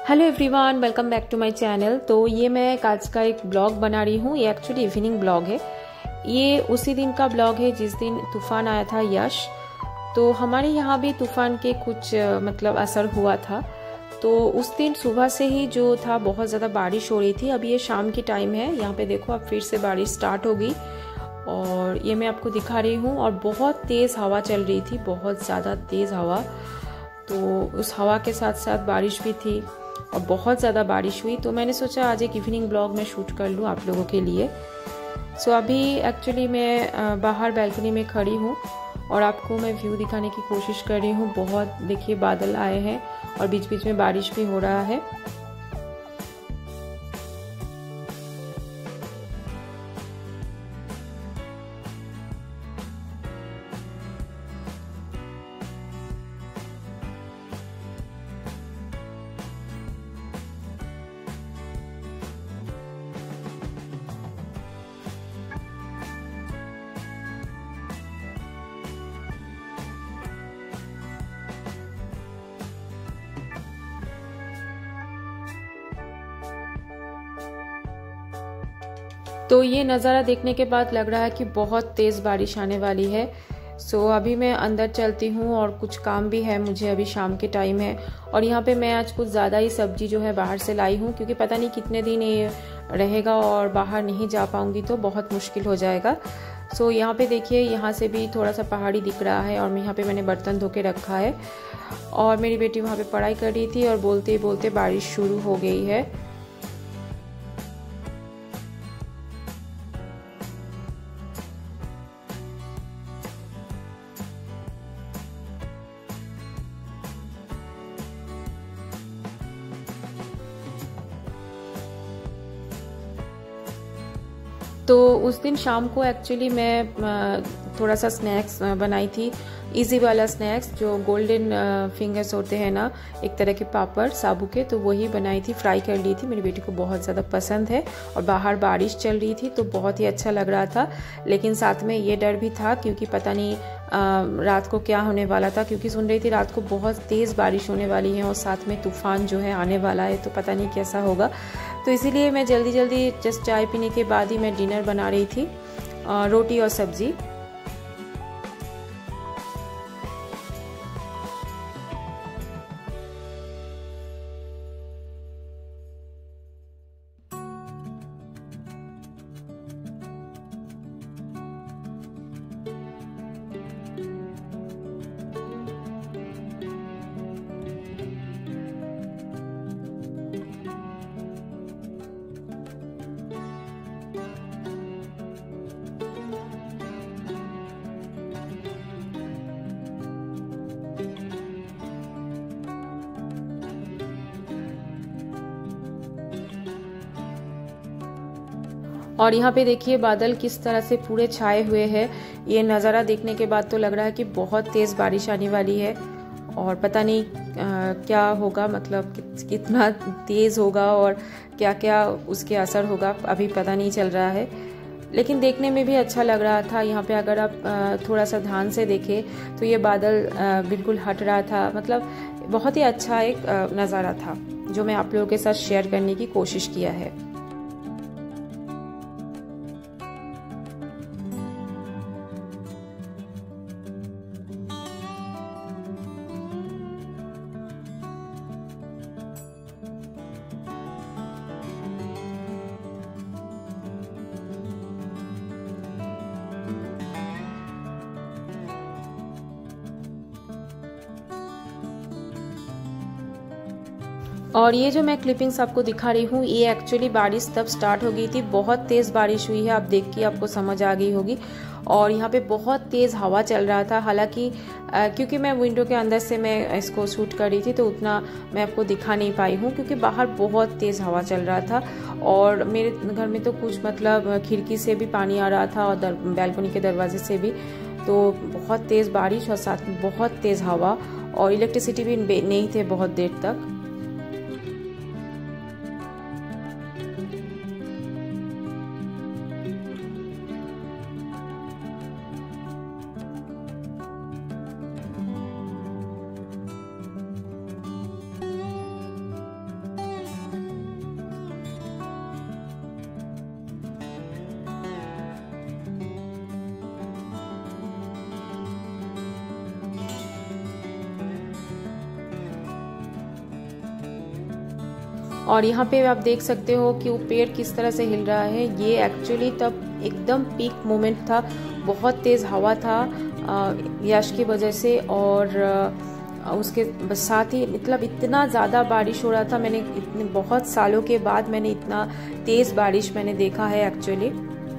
Hello everyone, welcome back to my channel. तो ये मैं आज का एक ब्लॉग बना रही हूँ। ये एक्चुअली इवनिंग ब्लॉग है। ये उसी दिन का ब्लॉग है जिस दिन तूफान आया था यश। तो हमारे यहाँ भी तूफान के कुछ मतलब असर हुआ था। तो उस दिन सुबह से ही जो था बहुत ज़्यादा बारिश हो रही थी। अभी ये शाम की टाइम है, यहाँ पे देखो अब फिर से बारिश स्टार्ट हो गई और ये मैं आपको दिखा रही हूँ। और बहुत तेज़ हवा चल रही थी, बहुत ज़्यादा तेज़ हवा। तो उस हवा के साथ साथ बारिश भी थी और बहुत ज़्यादा बारिश हुई। तो मैंने सोचा आज एक इवनिंग ब्लॉग में शूट कर लूँ आप लोगों के लिए। सो अभी एक्चुअली मैं बाहर बैल्कनी में खड़ी हूँ और आपको मैं व्यू दिखाने की कोशिश कर रही हूँ। बहुत देखिए बादल आए हैं और बीच बीच में बारिश भी हो रहा है। तो ये नज़ारा देखने के बाद लग रहा है कि बहुत तेज़ बारिश आने वाली है। सो अभी मैं अंदर चलती हूँ और कुछ काम भी है मुझे, अभी शाम के टाइम है। और यहाँ पे मैं आज कुछ ज़्यादा ही सब्जी जो है बाहर से लाई हूँ, क्योंकि पता नहीं कितने दिन ये रहेगा और बाहर नहीं जा पाऊँगी तो बहुत मुश्किल हो जाएगा। सो यहाँ पे देखिए, यहाँ से भी थोड़ा सा पहाड़ी दिख रहा है और यहाँ पे मैंने बर्तन धो के रखा है। और मेरी बेटी वहाँ पे पढ़ाई कर रही थी और बोलते ही बोलते बारिश शुरू हो गई है। तो उस दिन शाम को एक्चुअली मैं थोड़ा सा स्नैक्स बनाई थी, इजी वाला स्नैक्स जो गोल्डन फिंगर्स होते हैं ना, एक तरह के पापड़ साबू के, तो वही बनाई थी, फ्राई कर ली थी। मेरी बेटी को बहुत ज़्यादा पसंद है और बाहर बारिश चल रही थी तो बहुत ही अच्छा लग रहा था। लेकिन साथ में ये डर भी था क्योंकि पता नहीं रात को क्या होने वाला था, क्योंकि सुन रही थी रात को बहुत तेज़ बारिश होने वाली है और साथ में तूफान जो है आने वाला है, तो पता नहीं कैसा होगा। तो इसीलिए मैं जल्दी जल्दी जस्ट चाय पीने के बाद ही मैं डिनर बना रही थी, रोटी और सब्जी। और यहाँ पे देखिए बादल किस तरह से पूरे छाए हुए हैं। ये नज़ारा देखने के बाद तो लग रहा है कि बहुत तेज़ बारिश आने वाली है और पता नहीं क्या होगा, मतलब कितना तेज़ होगा और क्या क्या उसके असर होगा, अभी पता नहीं चल रहा है। लेकिन देखने में भी अच्छा लग रहा था। यहाँ पे अगर आप थोड़ा सा ध्यान से देखें तो ये बादल बिल्कुल हट रहा था, मतलब बहुत ही अच्छा एक नज़ारा था जो मैं आप लोगों के साथ शेयर करने की कोशिश किया है। और ये जो मैं क्लिपिंग्स आपको दिखा रही हूँ, ये एक्चुअली बारिश तब स्टार्ट हो गई थी, बहुत तेज़ बारिश हुई है, आप देख के आपको समझ आ गई होगी। और यहाँ पे बहुत तेज़ हवा चल रहा था। हालांकि क्योंकि मैं विंडो के अंदर से मैं इसको शूट कर रही थी तो उतना मैं आपको दिखा नहीं पाई हूँ, क्योंकि बाहर बहुत तेज़ हवा चल रहा था। और मेरे घर में तो कुछ मतलब खिड़की से भी पानी आ रहा था और बैल्कनी के दरवाजे से भी। तो बहुत तेज़ बारिश और साथ में बहुत तेज़ हवा, और इलेक्ट्रिसिटी भी नहीं थे बहुत देर तक। और यहाँ पे आप देख सकते हो कि वो पेड़ किस तरह से हिल रहा है। ये एक्चुअली तब एकदम पीक मोमेंट था, बहुत तेज़ हवा था यश की वजह से, और उसके साथ ही मतलब इतना ज़्यादा बारिश हो रहा था। मैंने इतने बहुत सालों के बाद मैंने इतना तेज़ बारिश मैंने देखा है एक्चुअली।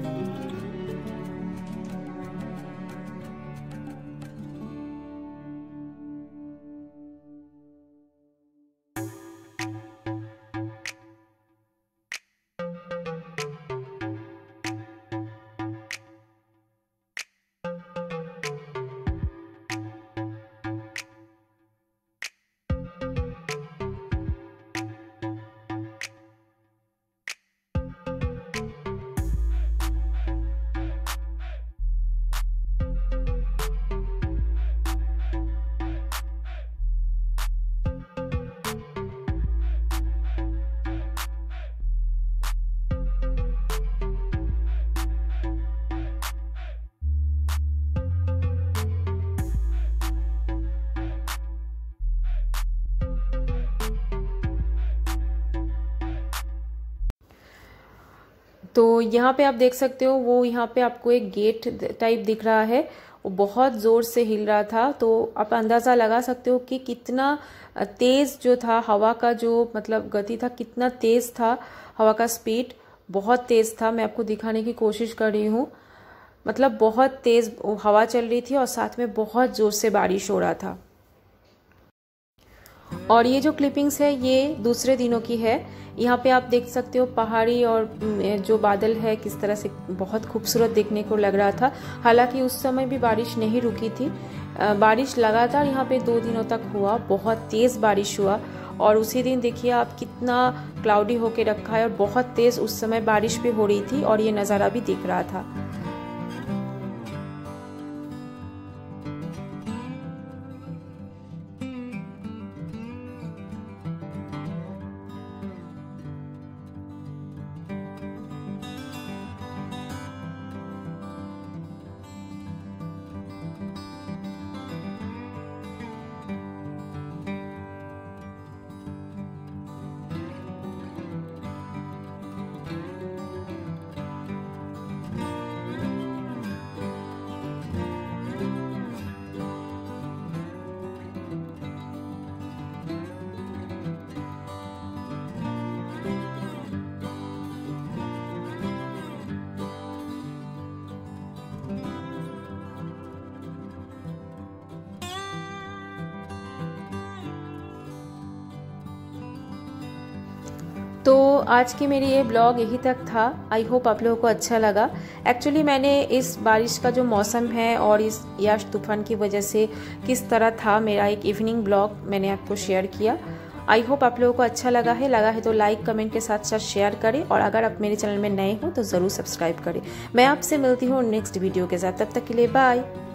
तो यहाँ पे आप देख सकते हो, वो यहाँ पे आपको एक गेट टाइप दिख रहा है, वो बहुत ज़ोर से हिल रहा था। तो आप अंदाज़ा लगा सकते हो कि कितना तेज़ जो था हवा का, जो मतलब गति था, कितना तेज़ था हवा का स्पीड, बहुत तेज़ था। मैं आपको दिखाने की कोशिश कर रही हूँ, मतलब बहुत तेज़ हवा चल रही थी और साथ में बहुत ज़ोर से बारिश हो रहा था। और ये जो क्लिपिंग्स है ये दूसरे दिनों की है। यहाँ पे आप देख सकते हो पहाड़ी और जो बादल है किस तरह से बहुत खूबसूरत देखने को लग रहा था। हालांकि उस समय भी बारिश नहीं रुकी थी, बारिश लगातार यहाँ पे 2 दिनों तक हुआ, बहुत तेज़ बारिश हुआ। और उसी दिन देखिए आप कितना क्लाउडी होके रखा है और बहुत तेज़ उस समय बारिश भी हो रही थी और ये नज़ारा भी दिख रहा था। तो आज की मेरी ये ब्लॉग यही तक था। आई होप आप लोगों को अच्छा लगा। एक्चुअली मैंने इस बारिश का जो मौसम है और इस याश तूफान की वजह से किस तरह था मेरा एक इवनिंग ब्लॉग मैंने आपको शेयर किया। आई होप आप लोगों को अच्छा लगा है तो लाइक कमेंट के साथ साथ शेयर करें, और अगर आप मेरे चैनल में नए हो तो ज़रूर सब्सक्राइब करें। मैं आपसे मिलती हूँ नेक्स्ट वीडियो के साथ, तब तक के लिए बाय।